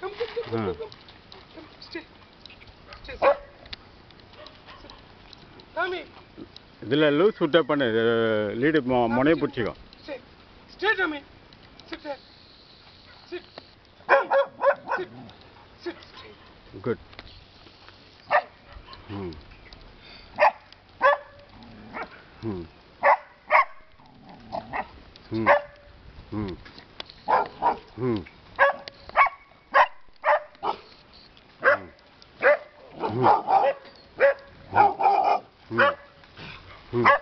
Come. Stay. Stay. Tommy. இதில் loose விட்டே பண்ணு லீடு முனையை பிடிச்சிக்கோ. Stay, Tommy. Sit there. Sit. Sit. Sit. Good. Hmm.